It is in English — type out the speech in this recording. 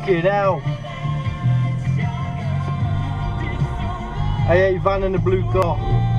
Fucking hell. AA van in the blue car.